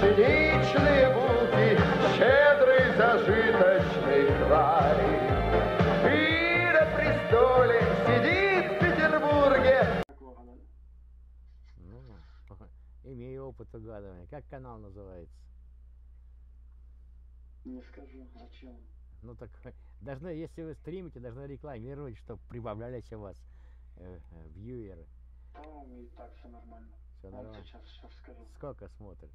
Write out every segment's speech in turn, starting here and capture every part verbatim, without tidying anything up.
пшеничные булки, щедрый зажиточный край. И на престоле сидит в Петербурге. Ну, имею опыт угадывания. Как канал называется? Не скажу, о чем. Ну так, должны, если вы стримите, должны рекламировать, чтобы прибавлялись у вас э, э, вьюеры. Там и так все нормально. Все Вот нормально. сейчас, сейчас скажу. Сколько смотрят?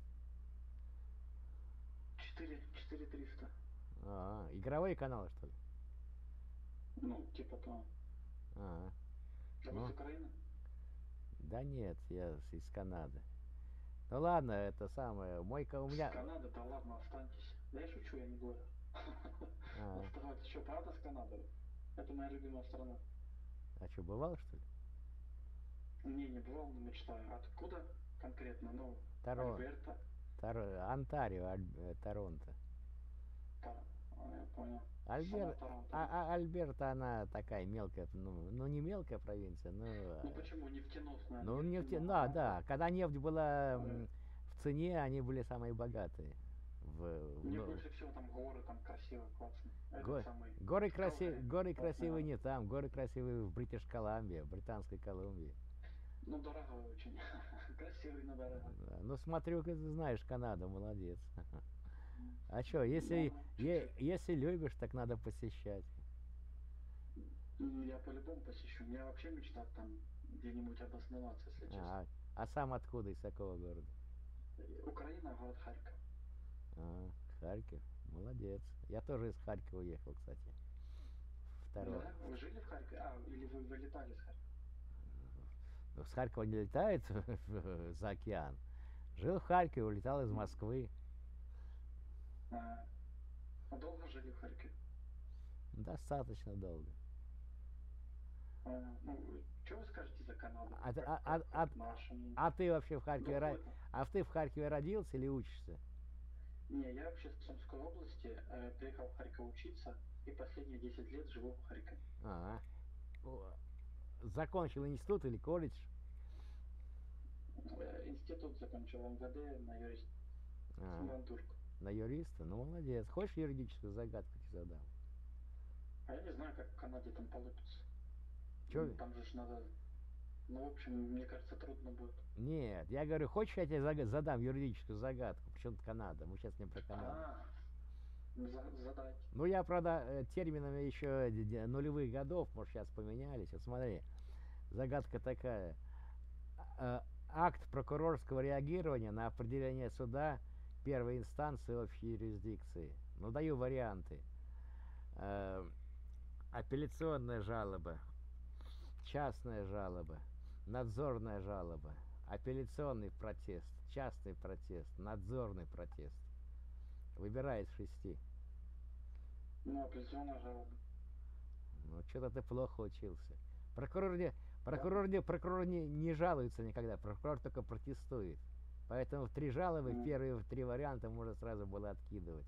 Четыре, четыре триста. А, игровые каналы, что ли? Ну, типа то. А, А ну. вы с Украины? Да нет, я с- из Канады. Ну ладно, это самое, мой ка- у меня... С Канады, да ладно, останьтесь. Да я шучу, я не говорю. А, Оставайтесь. Что, правда с Канады? Это моя любимая страна. а что, бывало, что ли? Не, не бывал, но мечтаю. Откуда конкретно? Ну, Торонто. Альберта. Тор- Онтарио, Аль- э, Торонто. Тор... А, я понял. Альбер... Сама Торонто. А, а- Альберта, она такая мелкая, ну, ну не мелкая провинция, но... Ну э, почему? Нефтеносная. Ну, нефть, нефтяная. да, Ага. да. Когда нефть была м, Э, в цене, они были самые богатые. В, Мне ну, больше всего там горы, там красиво, классно. Это го- самый... горы, краси, Калгари. горы Классный красивые город. не там, горы красивые в Бритиш Колумбии, в Британской Колумбии. Ну, дорого очень. Красивый, но дорого. Да. Ну, смотрю, ты знаешь Канаду, молодец. А что, если, Ну, е- чуть-чуть. если любишь, так надо посещать. Ну, я по-любому посещу. У меня вообще мечта там где-нибудь обосноваться, если честно. А, а сам откуда, из какого города? Украина, город Харьков. А, Харьков, молодец. Я тоже из Харькова уехал, кстати. Второй. Да? Вы жили в Харькове? А, или вы вылетали с Харькова? Ну, с Харькова не летает за океан. Жил в Харькове, улетал из Москвы. А, а долго жили в Харькове? Достаточно долго. А, ну, что вы скажете за Канаду? А, ты- Как, а, как, а, как наше мнение? а ты вообще в Харькове, ро- Какое-то. а ты в Харькове родился или учишься? Не, я вообще с Сумской области, э, приехал в Харьков учиться, и последние десять лет живу в Харькове. А, о, закончил институт или колледж? Э, Институт закончил МВД на юрист... А, Символантурку. на юриста? Ну, молодец. Хочешь юридическую загадку тебе задам? А я не знаю, как в Канаде там получится. Чё? Ну, там же ж надо... Ну, в общем, мне кажется, трудно будет. Нет, я говорю, хочешь, я тебе зага- задам юридическую загадку? Причем Канада? Мы сейчас не про Канаду. А, за- задать. Ну, я, правда, э, терминами еще д- д- нулевых годов, может, сейчас поменялись. Вот смотри, загадка такая. А, Акт прокурорского реагирования на определение суда первой инстанции общей юрисдикции. Ну, даю варианты. Э, Апелляционная жалоба, частная жалоба, надзорная жалоба, апелляционный протест, частный протест, надзорный протест. Выбирай из шести. Ну, апелляционная жалоба. Ну, что-то ты плохо учился. Прокурор не, прокурор не, прокурор не, не жалуется никогда, прокурор только протестует. Поэтому в три жалобы, Мгм. первые в три варианта можно сразу было откидывать.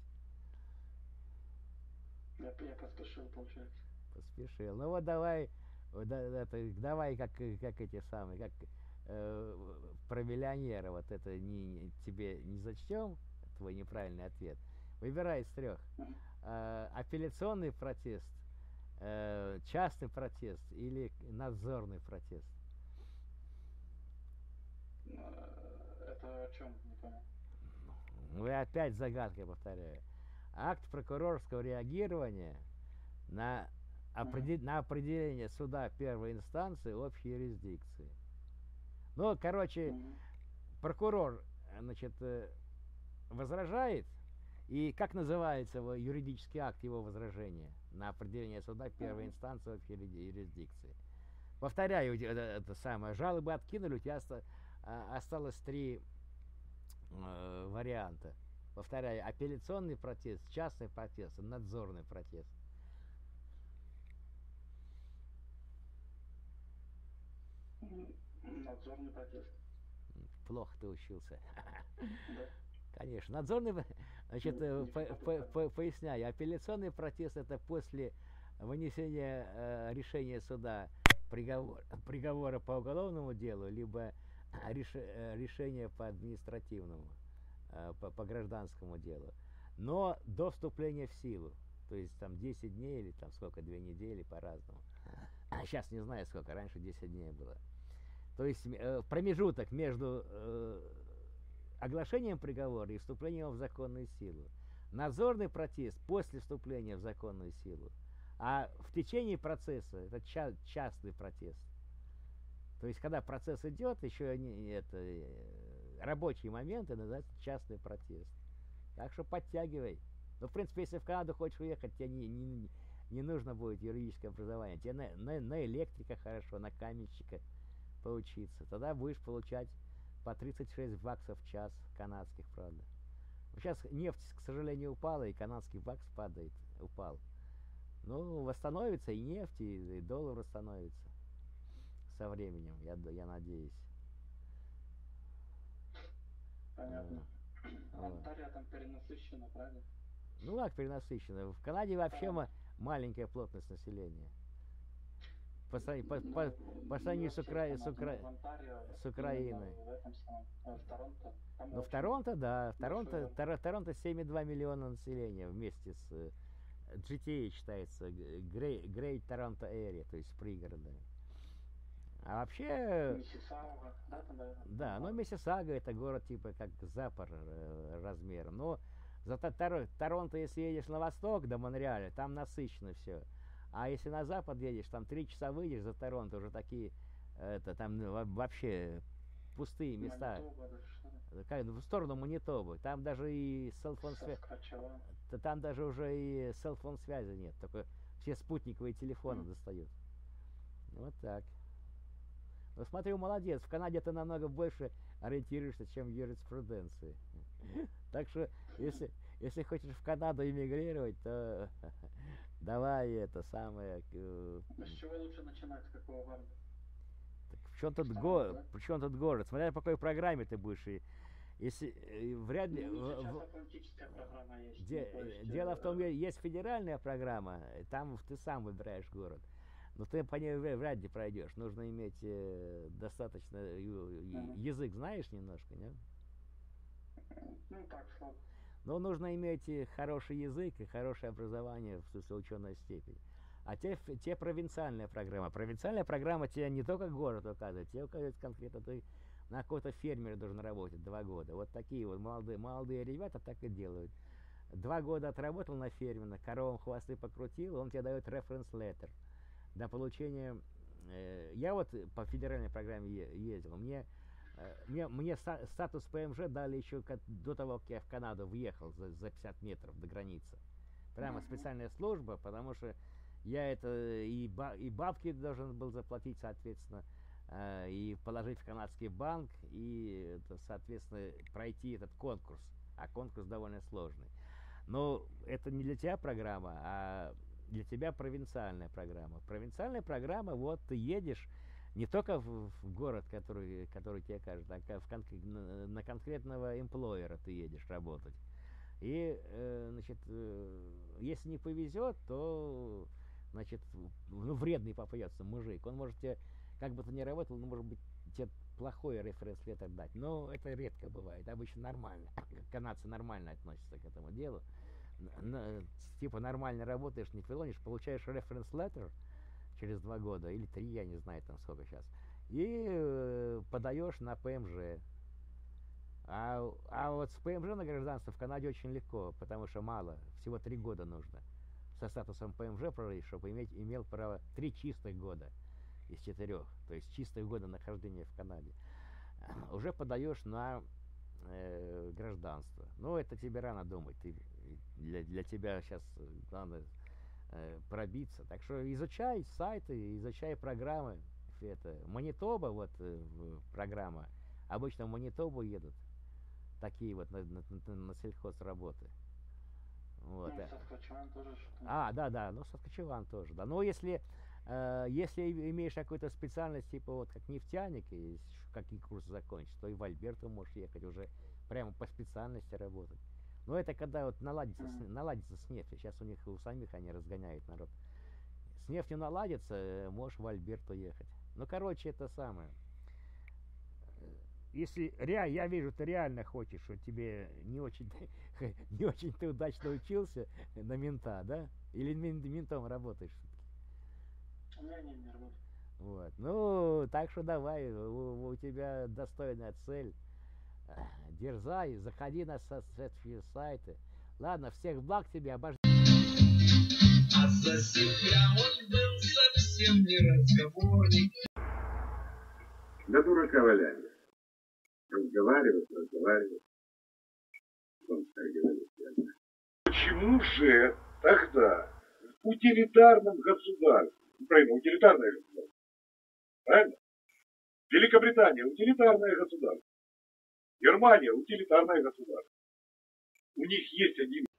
Я, я поспешил, получается. Поспешил. Ну вот давай, вот да- это, давай как, э, как эти самые, как э, про миллионера, вот это не, не- тебе не зачтем, твой неправильный ответ. Выбирай из трех. Мгм. Э, апелляционный протест, э, частный протест или надзорный протест. Э, Это о чем? Не понял. Ну и опять загадка, повторяю. Акт прокурорского реагирования на, определ- на определение суда первой инстанции общей юрисдикции. Ну, короче, Мгм. прокурор, значит, э, возражает, и как называется его юридический акт его возражения на определение суда первой Мгм. инстанции общей юри- юрисдикции. Повторяю, у тебя это, это самое, жалобы откинули, у тебя оста- а, осталось три э, варианта. Повторяю, апелляционный протест, частный протест, и надзорный протест. М, Надзорный протест. М, Плохо ты учился. Да. Конечно. Надзорный, в- значит, Не- э, не по- всегда по- так. по- поясняю, апелляционный протест это после вынесения э, решения суда приговор, приговора по уголовному делу, либо реш- э, решения по административному. э, по, по гражданскому делу. Но до вступления в силу, то есть там десять дней или там сколько, две недели по-разному. Сейчас не знаю сколько, раньше десять дней было. То есть э, промежуток между э, оглашением приговора и вступлением в законную силу. Надзорный протест после вступления в законную силу. А в течение процесса это ча частный протест. То есть, когда процесс идет, еще не, это, э, рабочие моменты называются частный протест. Так что подтягивай. Ну, в принципе, если в Канаду хочешь уехать, тебе не, не, не нужно будет юридическое образование. Тебе на, на, на электрика хорошо, на каменщика поучиться. Тогда будешь получать по тридцать шесть баксов в час, канадских, правда. Сейчас нефть, к сожалению, упала, и канадский бакс падает, упал. Ну, восстановится и нефть, и, и доллар восстановится со временем, я, я надеюсь. Понятно. А, Онтарио там перенасыщена, правильно? ну как перенасыщено? В Канаде вообще ма маленькая плотность населения. По, по, Ну, по, по сравнению с, Укра... с, естественно, Укра... в Онтарио, с Украиной. именно в этом самом, э, в Торонто, там Ну, в очень Торонто, да. В Торонто, большой Торо- Торонто семь и два миллиона населения вместе с э, джи ти эй считается Great, Great Toronto Area, то есть пригороды. А вообще, Миссисауга, да, там, да? да, ну Миссисага это город типа как Запор э, размером. Но зато Тор- Торонто, если едешь на восток до Монреаля, там насыщенно все. А если на запад едешь, там три часа выйдешь за Торонто, уже такие, это там ну, во- вообще пустые места. Манитоба, да, что ли? Как, в сторону Манитобы. Там даже и селфон связи, Саскачеван. там даже уже и селфон связи нет. Только все спутниковые телефоны М. достают. Вот так. Ну смотри, молодец. В Канаде ты намного больше ориентируешься, чем в юриспруденции. Так что, если, если хочешь в Канаду эмигрировать, то давай это самое. э, А с чего лучше начинать, с какого города? так в чем тут Самое, город? да? В чем тут город? Смотря по какой программе ты будешь. И, если э, вряд ли. Ну, в- сейчас в- атлантическая программа есть. Де- ну, то есть, дело в том, э, е- есть федеральная программа, и там ты сам выбираешь город. Но ты по ней вря- вряд ли пройдешь. Нужно иметь э, достаточно ю- и- Мгм. язык знаешь немножко, нет? ну, так, слабо. Но нужно иметь и хороший язык и хорошее образование, в смысле ученая степень. А те, ф- те провинциальная программа. Провинциальная программа тебе не только город указывает, тебе указывает конкретно ты на какой-то фермере должен работать два года. Вот такие вот молодые, молодые ребята так и делают. Два года отработал на ферме, на коровам хвосты покрутил, он тебе дает reference letter для получения. э, я вот по федеральной программе е- ездил, мне, э, мне, мне ста- статус ПМЖ дали еще ка- до того, как я в Канаду въехал за, за пятьдесят метров до границы. Прямо Мгм. специальная служба, потому что я это и, ба- и бабки должен был заплатить, соответственно, э, и положить в канадский банк, и, это, соответственно, пройти этот конкурс. А конкурс довольно сложный. Но это не для тебя программа, а для тебя провинциальная программа. Провинциальная программа, вот ты едешь не только в, в город, который, который тебе кажет, а ка- в конк- на, на конкретного эмплойера ты едешь работать. И, э, значит, э, если не повезет, то, значит, ну, вредный попадется мужик. Он может тебе, как бы ты ни работал, он может быть тебе плохой референс-леттер дать. Но это редко бывает. Обычно нормально. Канадцы нормально относятся к этому делу. Н- н- типа нормально работаешь, не филонишь, получаешь референс-леттер через два года или три, я не знаю там сколько сейчас. И э, подаешь на ПМЖ. А, а вот с ПМЖ на гражданство в Канаде очень легко, потому что мало, всего три года нужно. Со статусом ПМЖ прожить, чтобы иметь, имел право три чистых года из четырех, то есть чистых года нахождения в Канаде. Уже подаешь на э, гражданство. Ну, это тебе рано думать, ты, для, для тебя сейчас главное э, пробиться. Так что изучай сайты, изучай программы. Это Манитоба, вот э, в- программа. Обычно в Манитобу едут такие вот на, на, на- на сельхозработы. Вот. Ну, э. Саскачеван тоже что-то. А, да, да, ну Саскачеван тоже, да. Но если, э, если и- имеешь какую-то специальность, типа вот как нефтяник, и ш- какие курсы закончишь, то и в Альберту можешь ехать уже прямо по специальности работать. Но это когда вот наладится, с, Мгм. наладится с нефтью. Сейчас у них у самих они разгоняют народ. С нефтью наладится, э, можешь в Альберту ехать. Ну, короче, это самое. если ре, я вижу, ты реально хочешь, что тебе не очень, не очень ты удачно учился на мента, да? Или мен- ментом работаешь все-таки? Не, не, не работаю. Вот. Ну, так что давай, у, у тебя достойная цель. Дерзай, заходи на соответствующие сайты. Ладно, всех благ тебе, обожди. А за себя он был совсем не разговорник. Да дурака валяли. Разговаривать, разговаривать. Он так говорит. Почему же тогда в утилитарном государстве, Украина утилитарное государство, правильно? Великобритания утилитарное государство. Германия утилитарное государство. У них есть один